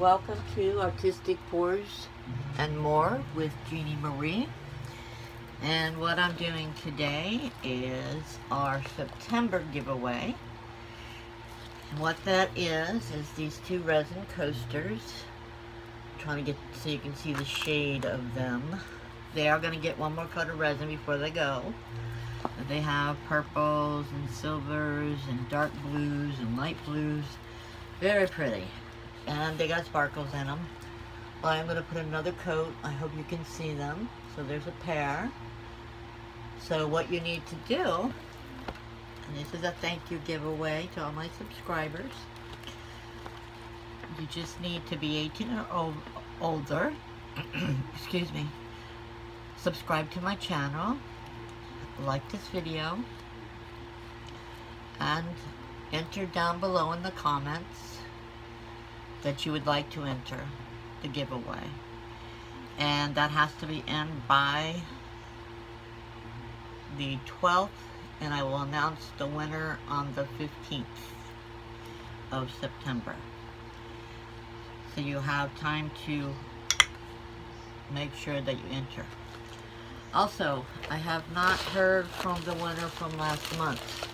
Welcome to Artistic Pours and More with Jeannie Marie. And what I'm doing today is our September giveaway. And what that is these two resin coasters. I'm trying to get so you can see the shade of them. They are going to get one more coat of resin before they go. But they have purples and silvers and dark blues and light blues. Very pretty. And they got sparkles in them. Well, I'm going to put another coat. I hope you can see them. So there's a pair. So what you need to do, and this is a thank you giveaway to all my subscribers, you just need to be 18 or older, excuse me, subscribe to my channel, like this video, and enter down below in the comments that you would like to enter the giveaway. And that has to be in by the 12th, and I will announce the winner on the 15th of September. So you have time to make sure that you enter. Also, I have not heard from the winner from last month.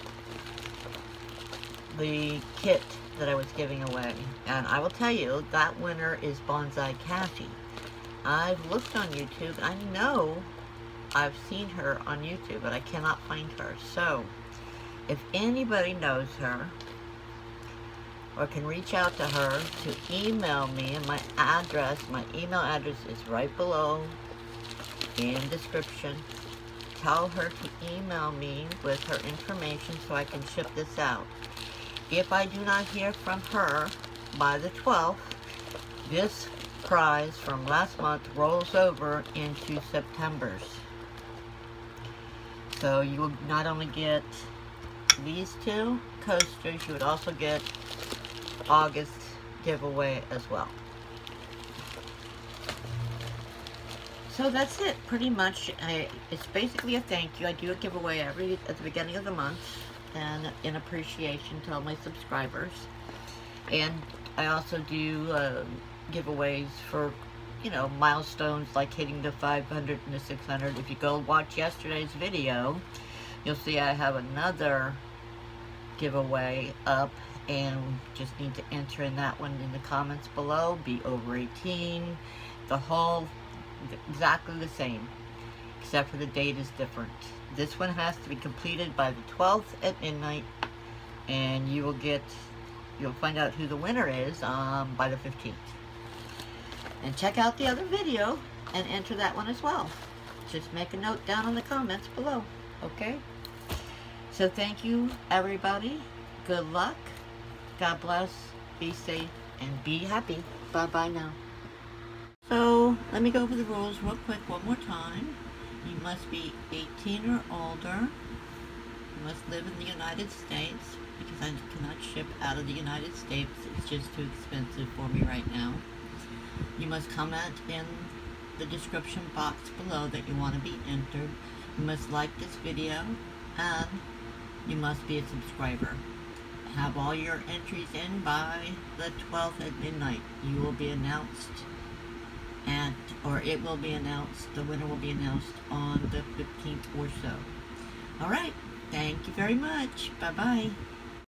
The kit that I was giving away. And I will tell you, that winner is Bonsai Kathy. I've looked on YouTube. I know I've seen her on YouTube, but I cannot find her. So, if anybody knows her, or can reach out to her to email me, and my email address is right below in the description. Tell her to email me with her information so I can ship this out. If I do not hear from her by the 12th, this prize from last month rolls over into September's. So you will not only get these two coasters, you would also get August giveaway as well. So that's it, pretty much. It's basically a thank you. I do a giveaway at the beginning of the month, and in appreciation to all my subscribers. And I also do giveaways for, you know, milestones like hitting the 500 and the 600. If you go watch yesterday's video, you'll see I have another giveaway up, and just need to enter in that one in the comments below. Be over 18, the whole, exactly the same, except for the date is different. This one has to be completed by the 12th at midnight, and you'll find out who the winner is by the 15th. And check out the other video and enter that one as well. Just make a note down in the comments below, okay? So thank you, everybody. Good luck. God bless. Be safe and be happy. Bye-bye now. So let me go over the rules real quick one more time. You must be 18 or older. You must live in the United States, because I cannot ship out of the United States. It's just too expensive for me right now. You must comment in the description box below that you want to be entered. You must like this video, and you must be a subscriber. Have all your entries in by the 12th at midnight. You will be announced or it will be announced, the winner will be announced on the 15th or so. Alright, thank you very much. Bye-bye.